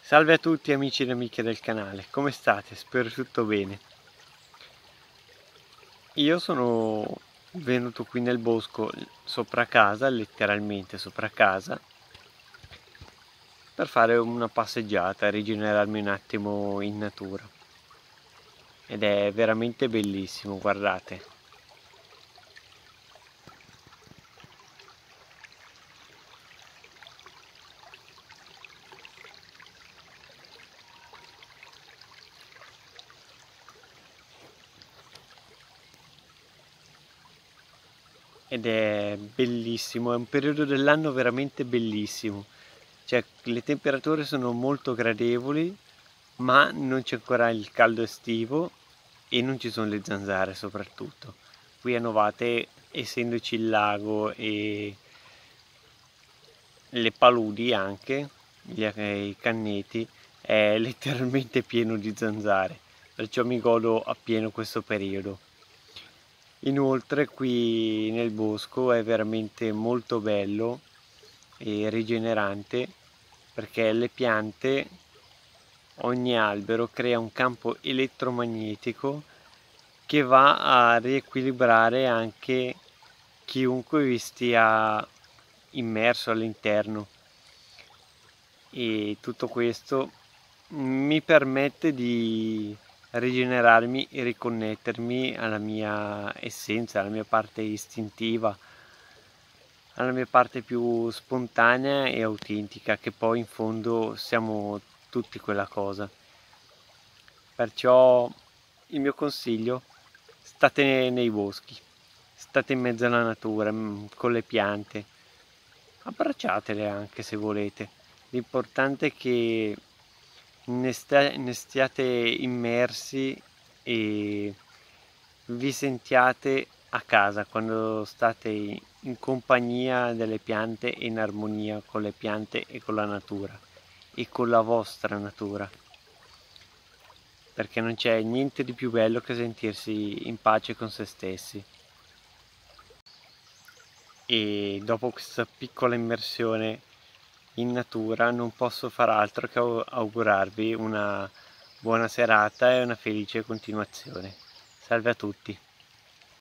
Salve a tutti amici ed amiche del canale, come state? Spero tutto bene. Io sono venuto qui nel bosco sopra casa, letteralmente sopra casa, per fare una passeggiata, rigenerarmi un attimo in natura. Ed è veramente bellissimo, guardate. Ed è bellissimo, è un periodo dell'anno veramente bellissimo. Cioè, le temperature sono molto gradevoli, ma non c'è ancora il caldo estivo e non ci sono le zanzare soprattutto. Qui a Novate, essendoci il lago e le paludi anche, i canneti, è letteralmente pieno di zanzare, perciò mi godo appieno questo periodo. Inoltre qui nel bosco è veramente molto bello e rigenerante perché le piante, ogni albero crea un campo elettromagnetico che va a riequilibrare anche chiunque vi stia immerso all'interno, e tutto questo mi permette di rigenerarmi e riconnettermi alla mia essenza, alla mia parte istintiva, alla mia parte più spontanea e autentica, che poi in fondo siamo tutti quella cosa. Perciò il mio consiglio: state nei boschi, state in mezzo alla natura, con le piante, abbracciatele anche se volete. L'importante è che ne stiate immersi e vi sentiate a casa quando state in compagnia delle piante e in armonia con le piante e con la natura e con la vostra natura, perché non c'è niente di più bello che sentirsi in pace con se stessi. E dopo questa piccola immersione in natura non posso far altro che augurarvi una buona serata e una felice continuazione. Salve a tutti!